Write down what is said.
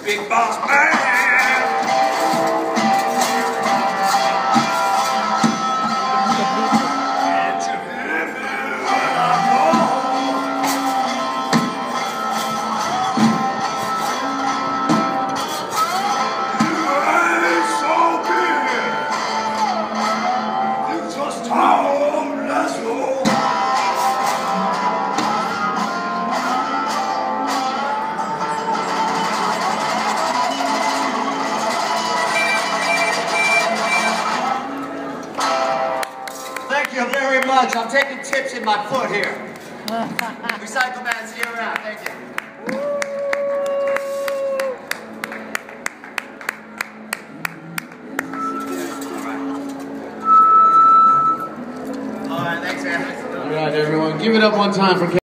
big boss man. Thank you very much. I'm taking tips in my foot here. Recycle man, see you around. Thank you. All right, thanks, man. All right, everyone. Give it up one time for